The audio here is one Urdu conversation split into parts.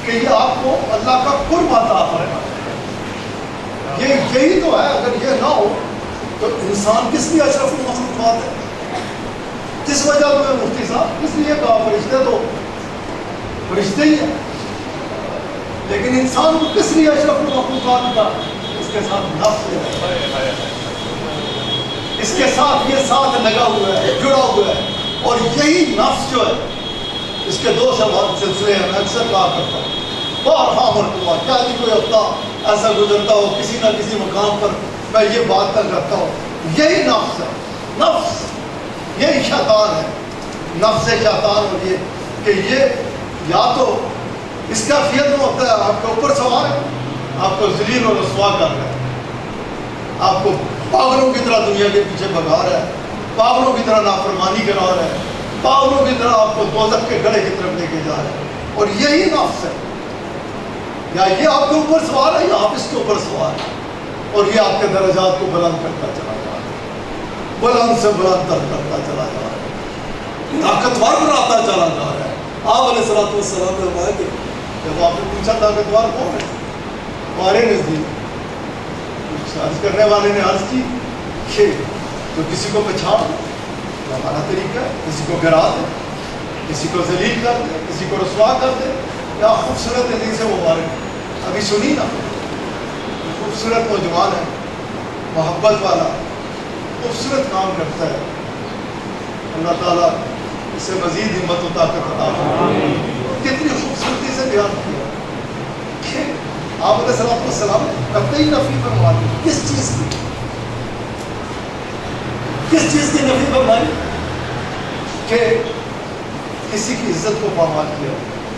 کہ یہ آپ کو اللہ کا قرب عطا فرمائے. یہی تو ہے. اگر یہ نہ ہو تو انسان کس لیے اشرف المخلوقات ہے؟ کس وجہ تمہیں مفتی صاحب کس لیے کہا فرشتے تو فرشتے ہی ہیں، لیکن انسان کو کس لیے اشرف المخلوقات کا؟ اس کے ساتھ نفس ہے، اس کے ساتھ یہ ساتھ لگا ہوا ہے، جڑا ہوا ہے. اور یہی نفس جو ہے اس کے دو سلسلے ہیں. میں اکثر کہا کرتا ہوں بارہا مرتبہ، کیا نہیں کوئی ہفتہ ایسا گزرتا ہو کسی نہ کسی مقام پر میں یہ بات تک رکھتا ہوں. یہی نفس ہے، نفس یہی شیطان ہے. نفس شیطان اور یہ کہ یہ یا تو اس کا فیل میں ہوتا ہے آپ کے اوپر سوار ہے، آپ کو ذلیل اور رسوا کر رہا ہے، آپ کو پاگلوں کی طرح دنیا کے پیچھے بھگا رہا ہے، پاگلوں کی طرح نافرمانی کرا رہا ہے، پاگلوں کی طرح آپ کو دوزخ کے گڑھے کی طرف لے کے جا رہا ہے. اور یہی نفس ہے، یا یہ آپ کے اوپر سوار ہے یا آپ اس کے اوپر سوار ہے. اور یہ آپ کے درجات کو بلند کرتا چلا جا رہا ہے، بلند سے بلند تر کرتا چلا جا رہا ہے، طاقتور بناتا چلا جا رہا ہے. آپ علیہ الصلوۃ والسلام نے فرمایا کہ جب آپ نے پوچھا طاقتور کون ہے ہمارے نزدیک، عرض کرنے والے نے عرض کی کہ تو کسی کو پچھاڑ دے، ہمارا طریقہ ہے، کسی کو گرا دے، کسی کو ذلیل کر دے، کسی کو رسوا کر دے. کیا خوبصورت دل سے مبارک. ابھی سنی نا، خوبصورت نوجوان ہے، محبت والا، خوبصورت کام کرتا ہے. اللہ تعالیٰ اسے مزید ہمت و طاقت عطا فرمائے. کتنی خوبصورتی سے بیان کیا کہ آپ علیہ الصلوۃ والسلام قطعی نفی فرما دی. کس چیز کی؟ کس چیز کی نفی فرمائی؟ کہ کسی کی عزت کو پامال کیا،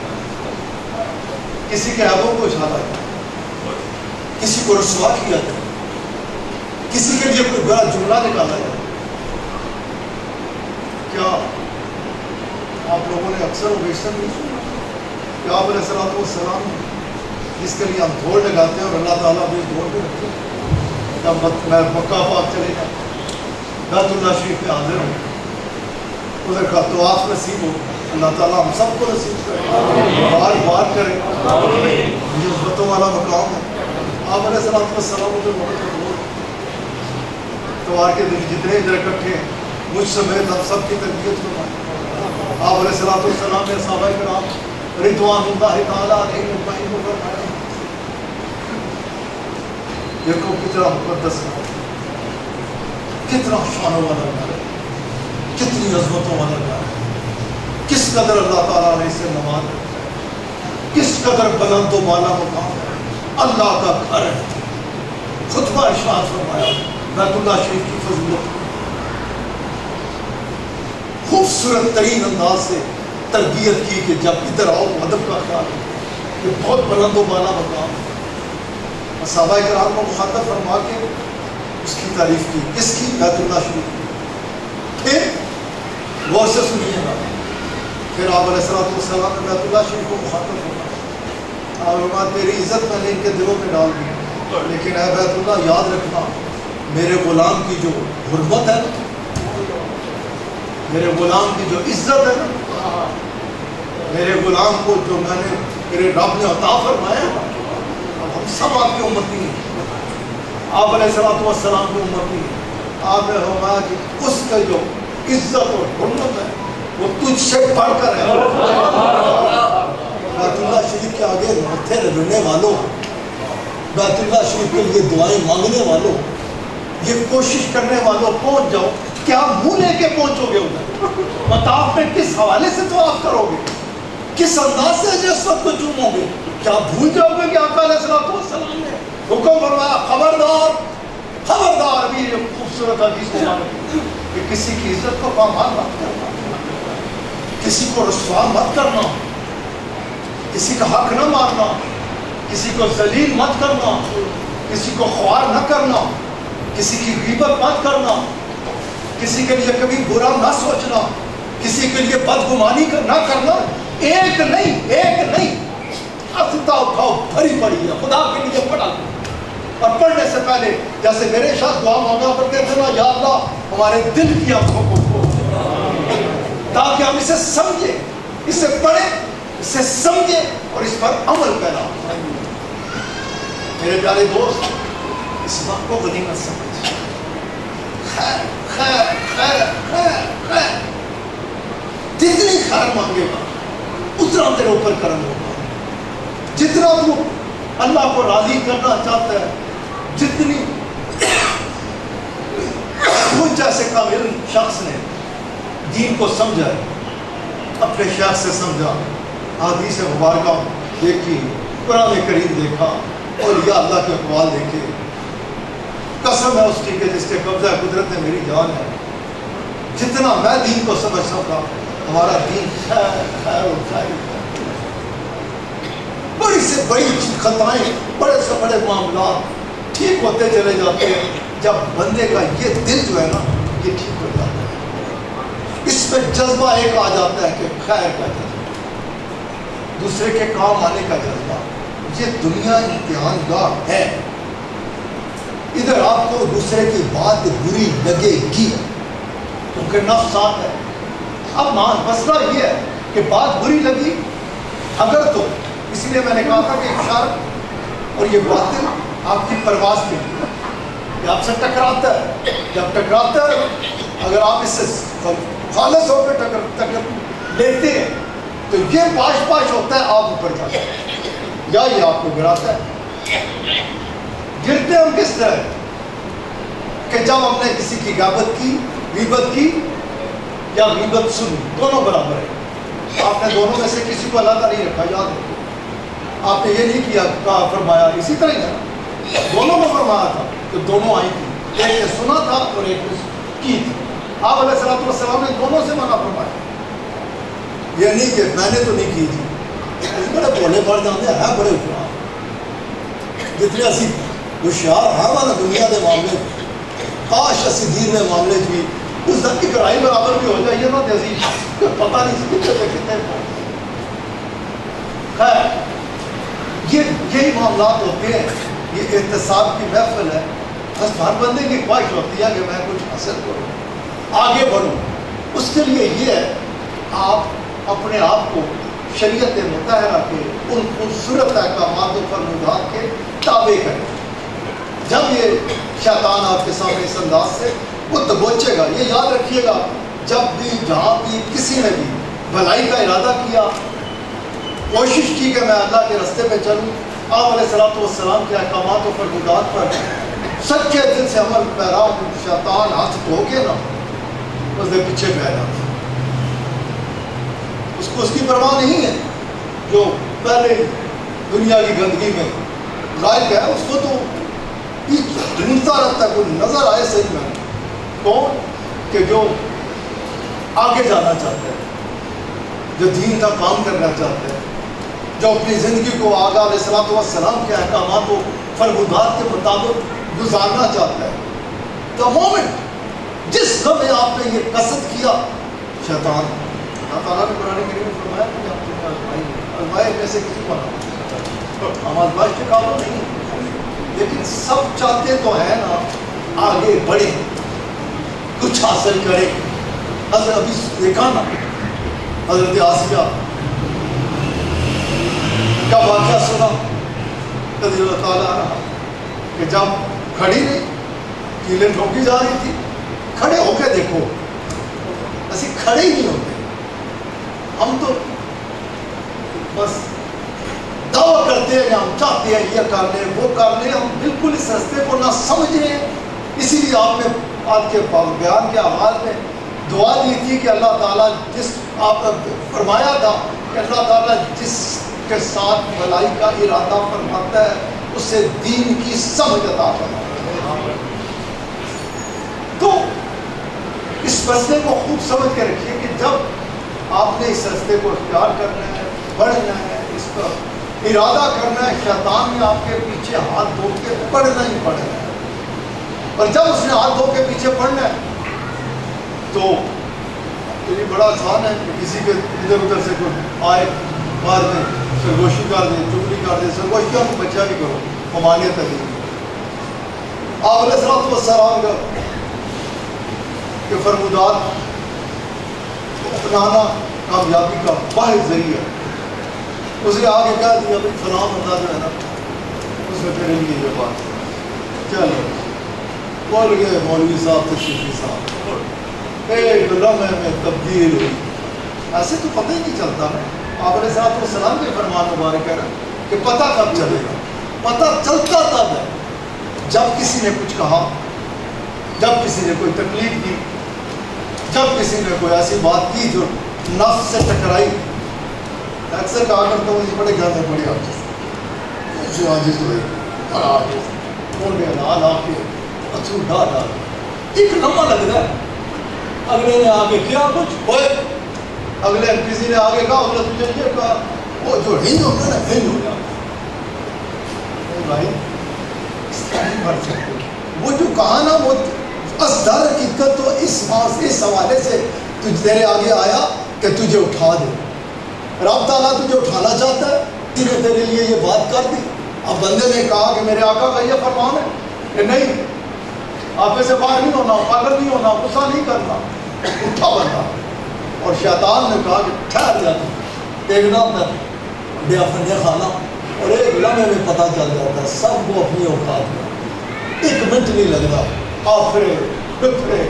کسی کے عیبوں کو اچھالا جائے، کسی کو رسوا کیا جائے، کسی کے لیے کوئی برا جملہ نکالا جائے. کیا آپ لوگوں نے اکثر و بیشتر نہیں سنا کہ آپ علیہ الصلوۃ والسلام جس کے لیے ہم دوڑ لگاتے ہیں اور اللہ تعالیٰ بھی دوڑ پہ رکھتے ہیں، جب میں مکہ پاک چلے جائیں، بیت اللہ شریف میں حاضر ہوں، ادھر کا طواف نصیب ہو، اللہ تعالیٰ ہم سب کو نصیب کرے، بار بار کرے. یہ عزتوں والا مقام ہے. آپ علیہ الصلوۃ والسلام ادھر وقت دوڑ توار کے دن جتنے ادھر اکٹھے ہیں مجھ سمیت ہم سب کی تربیت فرمائے. آپ علیہ الصلوۃ والسلام نے صحابہ کرام رضوان اللہ تعالیٰ علیہم اجمعین کو فرمایا دیکھو کتنا مقدس ہے، کتنا شان والا ہے، کتنی عظمتوں والا ہے، کس قدر اللہ تعالیٰ نے اسے نواز، کس قدر بلند و بالا مقام ہے، اللہ کا گھر ہے. خطبہ ارشاد فرمایا بیت اللہ شریف کی فضیلت، خوبصورت ترین انداز سے تربیت کی کہ جب ادھر آؤ ادب کا خیال ہے، یہ بہت بلند و بالا مقام ہے. صحابہ کرام کو مخاطب فرما کے اس کی تعریف کی. کس کی؟ بیت اللہ شریف کی. پھر غور سے سنیے گا، پھر آپ علیہ الصلوۃ والسلام نے بیت اللہ شریف کو مخاطب فرمایا، آپ فرمایا تیری عزت میں نے ان کے دلوں میں ڈال دی، لیکن اے بیت اللہ یاد رکھنا میرے غلام کی جو حرمت ہے، میرے غلام کی جو عزت ہے، میرے غلام کو جو میں نے میرے رب نے عطا فرمایا، اب ہم سب آپ کی امتی ہیں، آپ علیہ الصلوۃ والسلام کی امتی ہیں. آپ نے فرمایا کہ اس کا جو عزت اور حرمت ہے وہ تجھ سے بڑھ کر ہے. بیت اللہ شریف کے آگے متھے رگڑنے والوں، بیت اللہ شریف کے لیے دعائیں مانگنے والوں، یہ کوشش کرنے والوں پہنچ جاؤ. کیا منہ لے کے پہنچو گے ادھر؟ مطاف میں کس حوالے سے طواف کرو گے؟ کس انداز سے جس وقت کو چومو گے؟ کیا بھول جاؤ گے کہ آقا علیہ الصلوۃ والسلام نے حکم فرمایا خبردار خبردار. بھی یہ خوبصورت حدیث کو مانو کہ کسی کی عزت کو پامال مت کرنا، کسی کو رسوا مت کرنا، کسی کا حق نہ مارنا، کسی کو ذلیل مت کرنا، کسی کو خوار نہ کرنا، کسی کی غیبت مت کرنا، کسی کے لیے کبھی برا نہ سوچنا، کسی کے لیے بدگمانی نہ کرنا. ایک نہیں ہفتہ اٹھاؤ بھری پڑی ہے، خدا کے لیے پڑھا. اور پڑھنے سے پہلے جیسے میرے ساتھ دعا مانگا کرتے تھے نا، یا اللہ ہمارے دل کی آنکھوں کو کھول تاکہ ہم اسے سمجھیں، اسے پڑھیں اسے سمجھے اور اس پر عمل پیدا ہو. میرے پیارے دوست, اس وقت کو غنیمت سمجھ. خیر خیر خیر خیر خیر, جتنی خیر مانگے گا اتنا تیرے اوپر کرم ہوگا. جتنا تو اللہ کو راضی کرنا چاہتا ہے, جتنی خود جیسے کامل شخص نے دین کو سمجھا ہے, اپنے شیخ سے سمجھا, حدیث مبارکہ دیکھی, قرآن کریم دیکھا, اور یا اللہ کے اقوال دیکھے, قسم ہے اس کی کہ جس کے قبضہ قدرت میں میری جان ہے, جتنا میں دین کو سمجھ سکا ہمارا دین خیر خیر و خیر. بڑی سے بڑی خطائیں, بڑے سے بڑے معاملات ٹھیک ہوتے چلے جاتے ہیں جب بندے کا یہ دل جو ہے نا یہ ٹھیک ہو جاتا ہے. اس میں جذبہ ایک آ جاتا ہے کہ خیر کا جذبہ, دوسرے کے کام آنے کا جذبہ. یہ دنیا امتحان گاہ ہے, ادھر آپ کو دوسرے کی بات بری لگے گی کیونکہ نفس ساتھ ہے. اب مسئلہ یہ ہے کہ بات بری لگی اگر, تو اس لیے میں نے کہا تھا کہ اشارہ اور یہ باطل آپ کی پرواز کے لیے کہ آپ سے ٹکراتا ہے. جب ٹکراتا ہے اگر آپ اس سے خالص ہو کے ٹکر لیتے ہیں تو یہ پاش پاش ہوتا ہے, آپ اوپر جاتے ہیں یا یہ آپ کو گراتا ہے. گرتے ہم کس طرح کہ جب ہم نے کسی کی غیبت کی, غیبت کی یا غیبت سنی, دونوں برابر ہیں. آپ نے دونوں میں سے کسی کو علیحدہ نہیں رکھا, یاد رکھو. آپ نے یہ نہیں کیا کہا فرمایا, اسی طرح ہی ہے, دونوں کو فرمایا تھا کہ دونوں آئی تھی, ایک نے سنا تھا اور ایک نے کی تھی. آپ علیہ الصلوۃ والسلام نے دونوں سے منع فرمایا. یہ نہیں کہ میں نے تو نہیں کی تھی. بڑے بولے پڑ جاتے ہیں بڑے جتنے اسی ہوشیار ہیں نا دنیا کے معاملے, کاش اسی دین کے معاملے بھی اس دن کی کڑائی برابر بھی ہو جائیے نا تہذیب, پتہ نہیں کتنے. خیر, یہی معاملات ہوتے ہیں. یہ احتساب کی محفل ہے. بس ہر بندے کی خواہش ہوتی ہے کہ میں کچھ حاصل کروں, آگے بڑھوں. اس کے لیے یہ ہے آپ اپنے آپ کو شریعت مطالعہ کے ان خوبصورت احکامات و فرمودات کے تابع کریں. جب یہ شیطان آپ کے سامنے اس انداز سے وہ دبوچے گا, یہ یاد رکھیے گا, جب بھی جہاں بھی کسی نے بھی بھلائی کا ارادہ کیا, کوشش کی کہ میں اللہ کے راستے پہ چلوں, آپ علیہ الصلوۃ والسلام کے احکامات و فرمودات پر سچے دل سے عمل پیرا ہوں, شیطان ہاتھ دھو کے نا اس کے پیچھے پہ جاتا. اس کو اس کی پرواہ نہیں ہے. جو پہلے دنیا کی گندگی میں لائق ہے اس کو تو ڈھونڈتا رہتا ہے, کوئی نظر آئے صحیح میں کون کہ جو آگے جانا چاہتا ہے, جو دین کا کام کرنا چاہتا ہے, جو اپنی زندگی کو آقا علیہ الصلوۃ والسلام کے احکامات و فرمودات کے مطابق گزارنا چاہتا ہے. تو مومنٹ جس لمحے آپ نے یہ قصد کیا, شیطان اللہ تعالیٰ نے قرآن کریم میں فرمایا کہ آپ کو آزمائے میں سے کسی کو نہ, ہم آزمائش کے قابل نہیں, لیکن سب چاہتے تو ہیں نا آگے بڑھے, کچھ حاصل کرے. حضرت ابھی دیکھا نا حضرت آسیہ کا واقعہ سنا رضی اللہ تعالیٰ عنہ کہ جب کھڑی رہی, کیلیں ٹھوکی جا رہی تھی, کھڑے ہو کے دیکھو, ایسی کھڑے ہی نہیں ہوتے. ہم تو بس دعویٰ کرتے ہیں, ہم چاہتے ہیں یہ کر لیں وہ کر لیں, ہم بالکل اس راستے کو نہ سمجھیں. اسی لیے آپ نے آج کے بیان کے آغاز میں دعا دی تھی کہ اللہ تعالیٰ جس آپ فرمایا تھا کہ اللہ تعالیٰ جس کے ساتھ بھلائی کا ارادہ فرماتا ہے اسے دین کی سمجھ عطا فرماتا ہے. تو اس مسئلے کو خوب سمجھ کے رکھیے کہ جب آپ نے اس راستے کو اختیار کرنا ہے, بڑھنا ہے, اس پر ارادہ کرنا ہے, شیطان نے آپ کے پیچھے ہاتھ دھو کے پڑھنا ہی پڑھنا ہے. اور جب اس نے ہاتھ دھو کے پیچھے پڑھنا ہے تو یہ بڑا آسان ہے کہ کسی کے ادھر ادھر سے کوئی آئے بعد میں سرگوشی کر دیں, چگلی کر دیں, سرگوشیوں کو بچہ بھی کرو, ممانعت ہے. آپ علیہ الصلوۃ والسلام کے فرمودات اپنانا کامیابی کا واحد ذریعہ. اس نے آگے کہہ دیا بھائی فلاں بندہ جو ہے نا اس نے تیرے لیے یہ بات چلو بول گئے مولوی صاحب تو شفیع صاحب ایک لمحے میں تبدیل ہوئی. ایسے تو پتہ ہی نہیں چلتا ہے. آپ علیہ السلام کے فرمان مبارک ہے کہ پتہ کب چلے گا؟ پتہ چلتا تب ہے جب کسی نے کچھ کہا، جب کسی نے کوئی تکلیف دی، جب کسی نے کوئی ایسی بات کی جو نفس سے ٹکرائی. اکثر کہا کرتا ہوں جی بڑے گھر میں بڑے عاجز ہوئے، بڑا عاجز مونڈے لال آ کے اتھرو ڈال ایک لمحہ لگ رہا ہے. اگلے نے آگے کیا کچھ ہوئے، اگلے کسی نے آگے کہا، اگلے تجھے یہ کہا، وہ جو ہند ہوتا ہے نا ہند ہو جاتا بھائی اس طرح نہیں بڑھ سکتے. وہ جو کہا نا وہ اصدار حقیقت تو اس حوالے سے تیرے آگے آیا کہ تجھے اٹھا دے. رب تعالیٰ تجھے اٹھانا چاہتا ہے، کسی نے تیرے لیے یہ بات کر دی. اب بندے نے کہا کہ میرے آقا کا یہ فرمان ہے کہ نہیں آپے سے باہر نہیں ہونا، پاگل نہیں ہونا، غصہ نہیں کرنا. اٹھا بندہ اور شیطان نے کہا کہ ٹھہر جاتا دیکھنا میں بیا فنڈے خانہ اور ایک لمحے میں پتہ چل جاتا ہے سب کو اپنی اوقات میں. ایک منٹ نہیں لگتا آفرے فکرے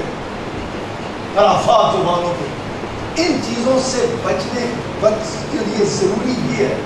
خرافات زبانوں پہ. ان چیزوں سے بچنے کے لیے ضروری یہ ہے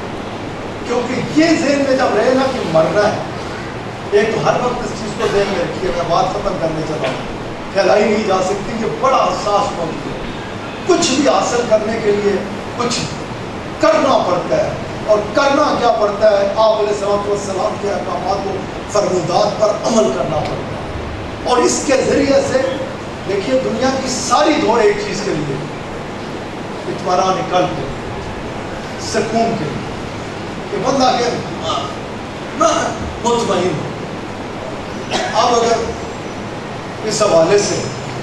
کیونکہ یہ ذہن میں جب رہے نا کہ مرنا ہے. ایک تو ہر وقت اس چیز کو ذہن میں رکھیے، میں بات ختم کرنے چلا ہوں، پھیلائی نہیں جا سکتی. یہ بڑا حساس موضوع ہے. کچھ بھی حاصل کرنے کے لیے کچھ کرنا پڑتا ہے، اور کرنا کیا پڑتا ہے؟ آپ علیہ السلام کے احکامات و فرمودات پر عمل کرنا پڑتا ہے. اور اس کے ذریعے سے دیکھیے دنیا کی ساری دوڑ ایک چیز کے لیے، اطمینان قلب کے لیے، سکون کے لیے، کہ بندہ کہ میں مطمئن ہوں. اب اگر اس حوالے سے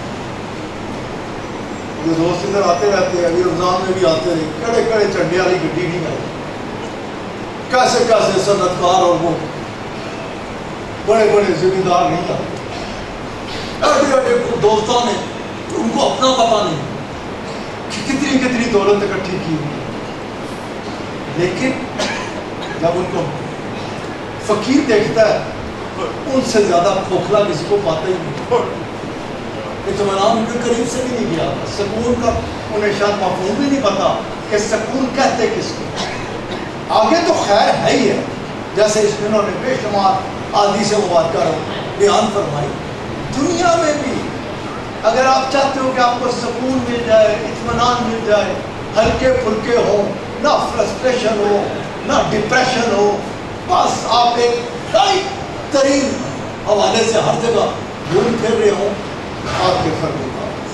یہ دوست ادھر آتے رہتے ہیں، ابھی رمضان میں بھی آتے رہے، کڑے کڑے چنڈے والی گڈی نہیں آئی، کیسے کیسے صنعت کار اور وہ بڑے بڑے ذمہ دار نہیں آتے. ایڈے ایڈے دوستوں نے ان کو اپنا پتہ نہیں کہ کتنی کتنی دولت اکٹھی کی ہوئی، لیکن جب ان کو فقیر دیکھتا ہے ان سے زیادہ کھوکھلا کسی کو پاتا ہی نہیں. اطمینان ان کے قریب سے بھی نہیں گیا تھا. سکون کا انہیں شاید مفہوم بھی نہیں پتا کہ سکون کہتے کس کو. آگے تو خیر ہے ہی ہے، جیسے اس دنوں نے بے شمار احادیث مبارکہ بیان فرمائی. دنیا میں بھی اگر آپ چاہتے ہو کہ آپ کو سکون مل جائے، اطمینان مل جائے، ہلکے پھلکے ہوں، نہ فرسٹریشن ہو نہ ڈپریشن ہو، بس آپ ایک رائٹ ترین حوالے سے ہر جگہ گھوم پھر رہے ہوں آپ کے فرمودات،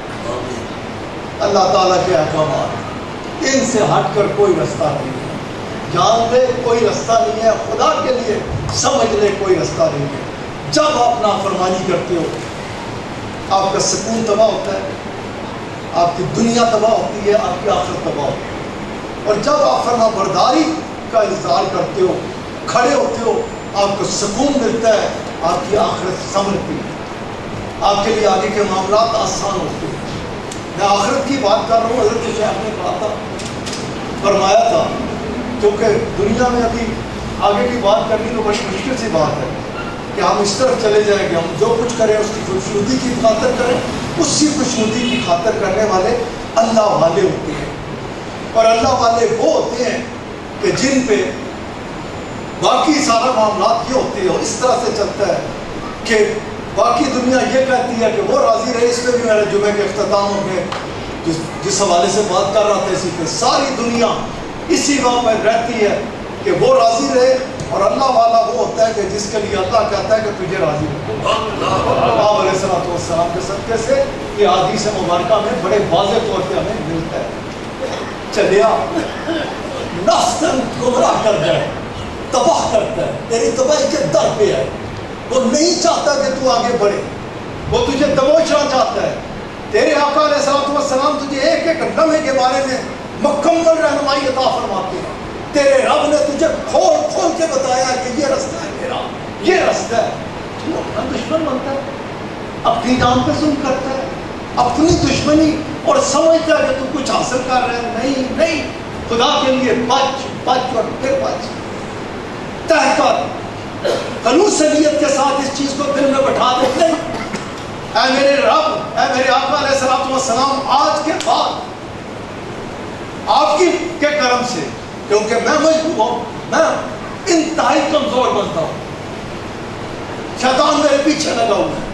اللہ تعالیٰ کے احکامات، ان سے ہٹ کر کوئی رستہ نہیں ہے. جان لے کوئی رستہ نہیں ہے، خدا کے لیے سمجھ لے کوئی رستہ نہیں ہے. جب آپ نافرمانی کرتے ہو آپ کا سکون تباہ ہوتا ہے، آپ کی دنیا تباہ ہوتی ہے، آپ کی آخرت تباہ ہوتی ہے. اور جب آپ فرما برداری کا اظہار کرتے ہو، کھڑے ہوتے ہو، آپ کو سکون ملتا ہے، آپ کی آخرت سنورتی ہے، آپ کے لیے آگے کے معاملات آسان ہوتے ہیں. میں آخرت کی بات کر رہا ہوں. حضرت شیخ نے کہا تھا، فرمایا تھا، کیونکہ دنیا میں ابھی آگے کی بات کرنی تو بڑی مشکل سی بات ہے کہ ہم اس طرف چلے جائیں گے، ہم جو کچھ کریں اس کی خوشنودی کی خاطر کریں. اسی خوشنودی کی خاطر کرنے والے اللہ والے ہوتے ہیں، اور اللہ والے وہ ہوتے ہیں کہ جن پہ باقی سارا معاملات یہ ہوتے ہیں، اور اس طرح سے چلتا ہے کہ باقی دنیا یہ کہتی ہے کہ وہ راضی رہے. اس پہ بھی میرے جمعے کے اختتام میں جس حوالے سے بات کر رہا تھا، اسی پہ ساری دنیا اسی بات پہ رہتی ہے کہ وہ راضی رہے، اور اللہ والا وہ ہوتا ہے کہ جس کے لیے اللہ کہتا ہے کہ تجھے راضی رکھو. آپ علیہ السلام کے صدقے سے یہ حدیث مبارکہ میں بڑے واضح طور پہ ہمیں ملتا ہے. چلیا نفس گمراہ کر جائے، تباہ کرتا ہے، تیری تباہی کے در پہ ہے. وہ نہیں چاہتا کہ تو آگے بڑھے، وہ تجھے دبوچنا چاہتا ہے. تیرے آقا علیہ السلام تجھے ایک ایک لمحے کے بارے میں مکمل رہنمائی عطا فرماتے ہیں. تیرے رب نے تجھے کھول کھول کے بتایا کہ یہ رستہ ہے میرا، یہ رستہ ہے. تو اپنا دشمن بنتا ہے، اپنی جان پہ ظلم کرتا ہے، اپنی دشمنی، اور سمجھتا ہے کہ تو کچھ حاصل کر رہے ہیں. نہیں نہیں، خدا کے لیے بچ بچ اور پھر بچ، تہ کر خلوصیت کے ساتھ اس چیز کو دل میں بٹھا دے، نہیں اے میرے رب، اے میرے آقا علیہ الصلوۃ والسلام، آج کے بعد آپ کی کے کرم سے، کیونکہ میں مجبور ہوں، میں انتہائی کمزور بنتا ہوں، شیطان میرے پیچھے لگا ہوا ہے،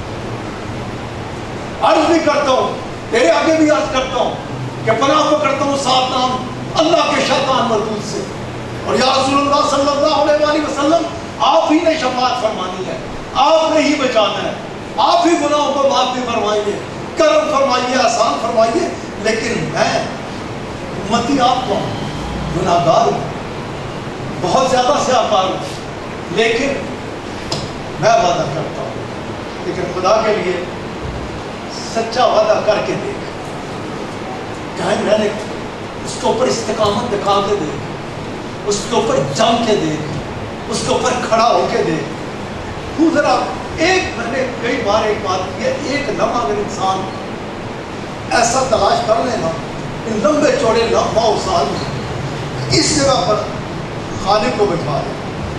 عرض بھی کرتا ہوں، تیرے آگے بھی عرض کرتا ہوں کہ پناہ پکڑتا ہوں سات نام اللہ کے شیطان مردود سے، اور یا رسول اللہ صلی اللہ علیہ وآلہ وسلم، آپ ہی نے شفاعت فرمانی ہے، آپ نے ہی بچانا ہے، آپ ہی گناہوں کو معاف بھی فرمائیے، کرم فرمائیے، آسان فرمائیے، لیکن میں امتی آپ کو گناہگار ہوں، بہت زیادہ سیاکار ہوں، لیکن میں وعدہ کرتا ہوں، لیکن خدا کے لیے سچا وعدہ کر کے دیکھ، قائم رہنے، اس کے اوپر استقامت دکھا کے دیکھ، اس کے اوپر جم کے دیکھ، اس کے اوپر کھڑا ہو کے دیکھ، تو ذرا ایک، میں نے کئی بار ایک بات کی ہے، ایک لمحہ اگر انسان ایسا تلاش کر لے نا، ان لمبے چوڑے لمحہ و سال میں اس جگہ پر خالق کو بٹھا دے،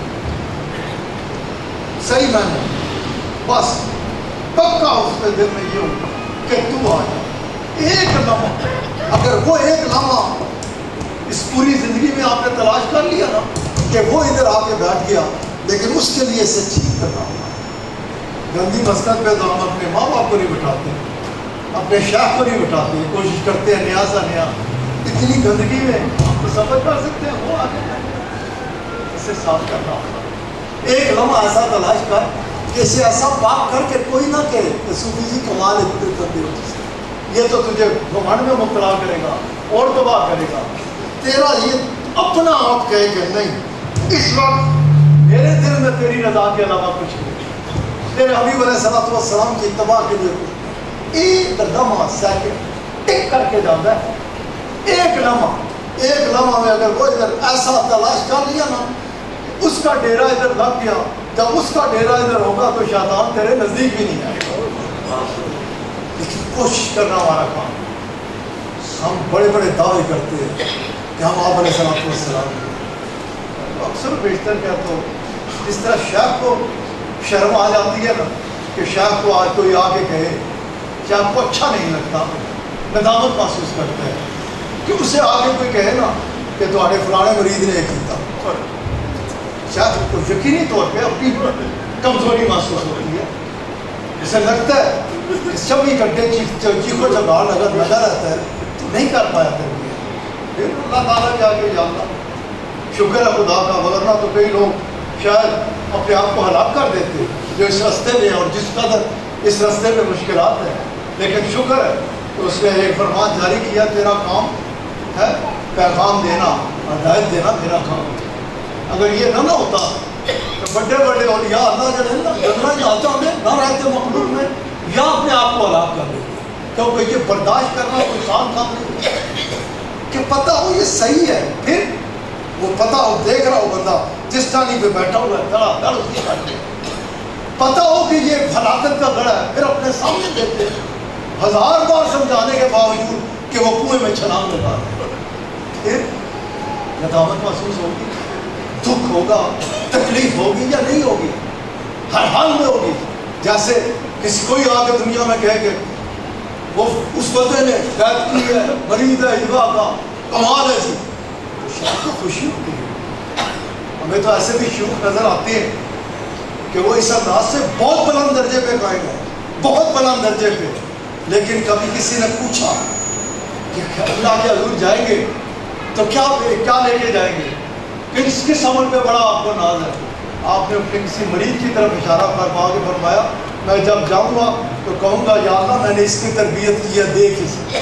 صحیح میں نے بس پکا اس کے دل میں یہ ہو کہ تو آ جا، ایک لمحہ، اگر وہ ایک لمحہ اس پوری زندگی میں آپ نے تلاش کر لیا نا کہ وہ ادھر آ کے بیٹھ گیا، لیکن اس کے لیے اسے ٹھیک کرنا ہوگا۔ گندی مسند پہ تو ہم اپنے ماں باپ کو نہیں بٹھاتے، اپنے شیخ کو نہیں بٹھاتے، کوشش کرتے ہیں نیا سا نیا، اتنی گندگی میں ہم تو سفر کر سکتے ہیں، وہ آگے اسے صاف کرنا ہوگا۔ ایک لمحہ ایسا تلاش کر کہ اسے ایسا پاک کر کے کوئی نہ کہے کہ صوفی جی کمال اتنے کرتے ہو، یہ تو تجھے گھمنڈ میں مبتلا کرے گا اور تباہ کرے گا، تیرا یہ اپنا آپ کہے کہ نہیں، اس وقت میرے دل میں تیری رضا کے علاوہ کچھ نہیں، تیرے حبیب علیہ الصلوۃ والسلام کی اتباع کے لیے کچھ، ایک لمحہ سیکنڈ ٹک کر کے جاتا ہے، ایک لمحہ میں اگر وہ ادھر ایسا تلاش کر لیا نا، اس کا ڈیرا ادھر لگ گیا، جب اس کا ڈیرا ادھر ہوگا تو شیطان تیرے نزدیک بھی نہیں آئے گا۔ لیکن کوشش کرنا ہمارا کام، ہم بڑے بڑے دعوے کرتے ہیں کہ ہم آپ علیہ الصلوۃ والسلام، اکثر بیشتر کیا تو جس طرح شیخ کو شرم آ جاتی ہے نا کہ شیخ کو آج کوئی آ کے کہے، شیخ کو اچھا نہیں لگتا، ندامت محسوس کرتا ہے کہ اسے آگے کوئی کہے نا کہ تمہارے فلانے مرید نے یہ کیتا، شاید کو یقینی طور پہ اپنی کمزوری محسوس ہوتی ہے، اسے لگتا ہے کہ سبھی گڈھے چیخو چگاڑ لگا رہتا ہے، نہیں کر پایا تربیت، پھر اللہ تعالیٰ کے آگے جاننا شکر ہے خدا کا، ورنہ تو کئی لوگ شاید اپنے آپ کو ہلاک کر دیتے جو اس رستے میں، اور جس قدر اس رستے میں مشکلات ہیں، لیکن شکر ہے کہ اس نے ایک فرمان جاری کیا، تیرا کام ہے پیغام دینا، ہدایت دینا تیرا کام ہے۔ اگر یہ نہ ہوتا تو بڑے بڑے اولیاء اللہ جل جلنا چاہتا ہمیں نہ رہتے مخلوق میں، یا اپنے آپ کو ہلاک کر دیتے، کیونکہ یہ برداشت کرنا کوئی آسان کام نہیں کہ پتہ ہو یہ صحیح ہے، پھر وہ پتہ ہو، دیکھ رہا ہو بندہ جس ٹانی پہ بیٹھا ہوا ہے دڑا دڑ اس کی کاٹے، پتہ ہو کہ یہ ہلاکت کا گڑھا ہے، پھر اپنے سامنے دیکھتے ہزار بار سمجھانے کے باوجود کہ وہ کنویں میں چھلانگ لگا رہے، پھر ندامت محسوس ہوگی، دکھ ہوگا، تکلیف ہوگی یا نہیں ہوگی، ہر حال میں ہوگی۔ جیسے کسی کوئی آ کے دنیا میں کہے کہ وہ اس بندے نے قید کی ہے، مریض ہے ہوا کا، کمال ہے جی، تو شاید تو خوشی ہوتی ہے۔ ہمیں تو ایسے بھی شوق نظر آتے ہیں کہ وہ اس انداز سے بہت بلند درجے پہ قائم ہے، بہت بلند درجے پہ، لیکن کبھی کسی نے پوچھا کہ اللہ کے حضور جائیں گے تو کیا لے کے جائیں گے، کس عمل پہ بڑا آپ کو ناز ہے؟ آپ نے اپنے کسی مریض کی طرف اشارہ فرما کے فرمایا، میں جب جاؤں گا تو کہوں گا یا اللہ میں نے اس کی تربیت کی ہے، دیکھ اسے،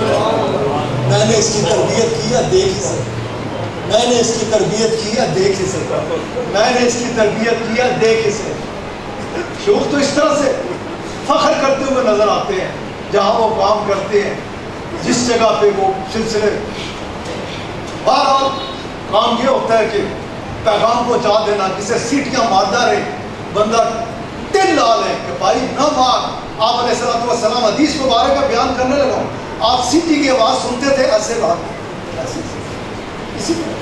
میں نے اس کی تربیت کی ہے، دیکھ اسے، میں نے اس کی تربیت کی ہے، دیکھ اسے، میں نے اس کی تربیت کی ہے، دیکھ اسے۔ شیوخ تو اس طرح سے فخر کرتے ہوئے نظر آتے ہیں جہاں وہ کام کرتے ہیں، جس جگہ پہ وہ سلسلے، بہرحال کام یہ ہوتا ہے کہ پیغام پہنچا دینا، کسے سیٹیاں مارتا رہے، بندہ دل لا لے کہ بھائی نہ مار۔ آپ علیہ الصلوۃ والسلام حدیث مبارک کا بیان کرنے لگا ہوں، آپ سیٹی کی آواز سنتے تھے ایسے لا ایسے اسی طرح.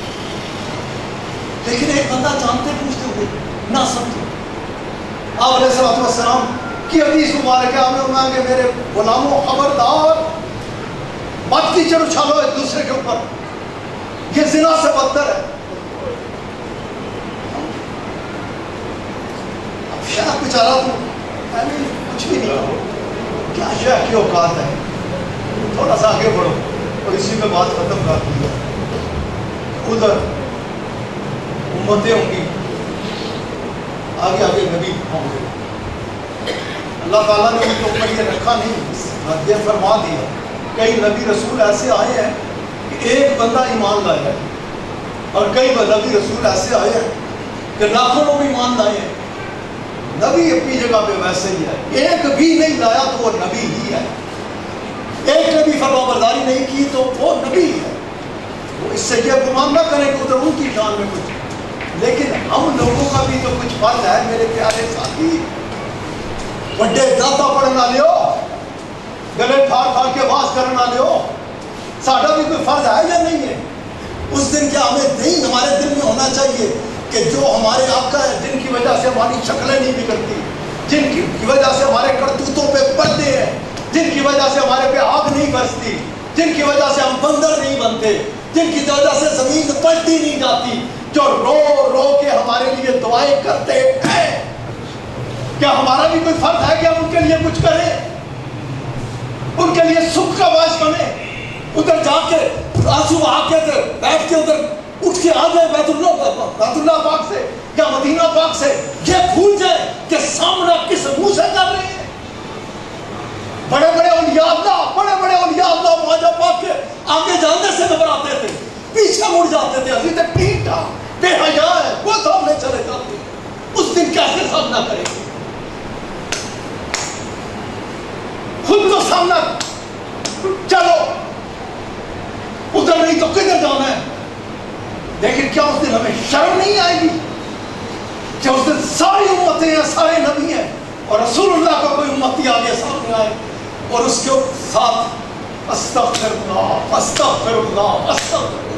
لیکن ایک بندہ جانتے پوچھتے ہوئے نہ سمجھے. آپ علیہ الصلوۃ والسلام کی حدیث مبارک ہے، آپ نے فرمایا کہ میرے غلاموں خبردار مت کیچڑ اچھالو ایک دوسرے کے اوپر، یہ زنا سے بدتر ہے. اب شیخ بیچارہ تو کچھ بھی نہیں، کیا شیخ کی اوقات ہے، تھوڑا سا آگے بڑھو اور اسی میں بات ختم کر دوں. ادھر امتیں ہوں گی، آگے آگے نبی ہوں گے. اللہ تعالیٰ نے ان کے اوپر یہ رکھا نہیں، یہ فرما دیا. کئی نبی رسول ایسے آئے ہیں کہ ایک بندہ ایمان لایا ہے، اور کئی نبی رسول ایسے آئے ہیں کہ لاکھوں لوگ ایمان لائے ہیں. نبی اپنی جگہ پہ ویسے ہی ہے، ایک بھی نہیں لایا تو وہ نبی ہی ہے. ایک نبی فرما برداری نہیں کی تو وہ نبی ہے. وہ اس سے یہ گمان نہ کریں کہ ادھر ان کی شان میں کچھ، لیکن ہم لوگوں کا بھی تو کچھ فرض ہے میرے پیارے ساتھی. بڑے داتا پڑھنا لیو، گلے پھاڑ پھاڑ کے آواز کرنا لیو، ساڈا بھی کوئی فرض ہے یا نہیں ہے؟ اس دن کیا ہمیں نہیں ہمارے دل میں ہونا چاہیے کہ جو ہمارے آقا ہے، جن کی وجہ سے ہماری شکلیں نہیں بگڑتی، جن کی وجہ سے ہمارے کرتوتوں پہ پردے ہیں، جن کی وجہ سے ہمارے پہ آگ نہیں برستی، جن کی وجہ سے ہم بندر نہیں بنتے، جن کی وجہ سے زمین پلٹی نہیں جاتی، جو رو رو کے ہمارے لیے دعائیں کرتے ہیں، کیا ہمارا بھی کوئی فرض ہے کہ ہم ان کے لیے کچھ کریں، ان کے لیے سکھ کا باعث بنے؟ ادھر جا کے آنسو آ کے بیٹھ کے ادھر اٹھ کے آ جائے بیت اللہ پاک سے یا مدینہ پاک سے، یہ بھول جائے کہ سامنا کس منہ سے کر رہے ہیں. بڑے بڑے اولیاء اللہ مواجہ پاک کے آگے جانے سے گھبراتے تھے، پیچھے مڑ جاتے تھے. ابھی تک ٹھیک تھا، بے حیا ہے، وہ سامنے چلے جاتے. اس دن کیسے سامنا کریں گے؟ خود تو سامنا چلو، ادھر نہیں تو کدھر جانا ہے. لیکن کیا اس دن ہمیں شرم نہیں آئے گی کہ اس دن ساری امتیں ہیں، سارے نبی ہیں، اور رسول اللہ کا کوئی امتی آگے سامنے آئے اور اس کے ساتھ استغفر اللہ استغفر اللہ استغفر اللہ